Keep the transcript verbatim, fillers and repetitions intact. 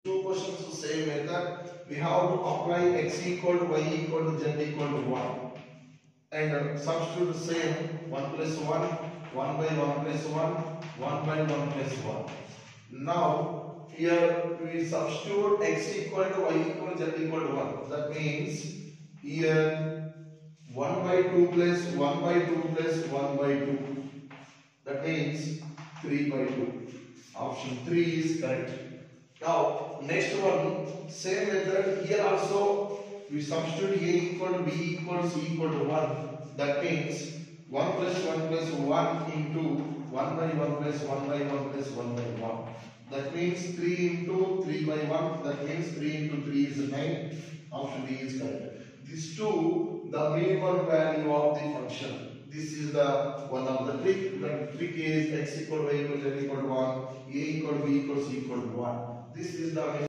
Two questions the same method. We have to apply x equal to y equal to z equal to one. And uh, substitute the same one plus one, one by one plus one, one by one plus one. Now here we substitute x equal to y equal to z equal to one. That means here one by two plus one by two plus one by two. That means three by two. Option three is correct. Now next one, same method. Here also we substitute a equal to b equals c equal to one. That means one plus one plus one into one by one plus one by one plus one by one. That means three into three by one. That means three into three is nine. Option D is correct. These two, the minimum value of the function. This is the one of the trick. The trick is x equal to y equal to z equal to one, a equal to b equal to c equal to one. This is the